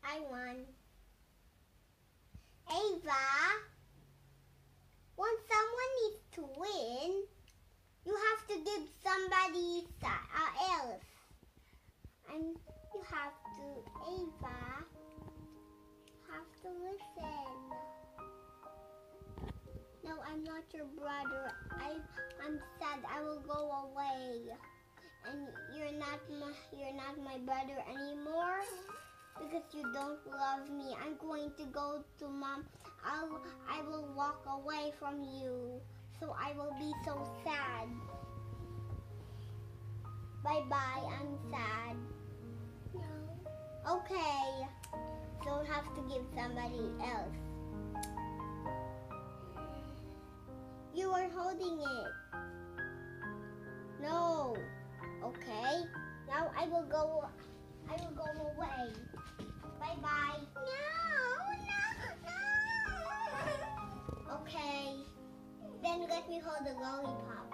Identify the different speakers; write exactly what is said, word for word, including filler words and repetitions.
Speaker 1: I won. Ava, when someone needs to win, you have to give somebody uh, else. And you have to, Ava, have to listen. No, I'm not your brother. I, I'm sad. I will go away. And you're not my, you're not my brother anymore because you don't love me. I'm going to go to mom. I'll, I will walk away from you. So I will be so sad. Bye-bye. I'm sad. No. Okay. So you have to give somebody else. You are holding it. No. Okay. Now I will go. I will go away. Bye bye. No, no, no. Okay. Then let me hold the lollipop.